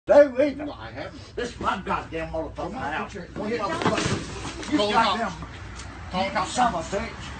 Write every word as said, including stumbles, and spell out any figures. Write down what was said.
Do either. No, I haven't. This is my goddamn motherfucking house. Go You look goddamn up. Call the cops. son of a bitch.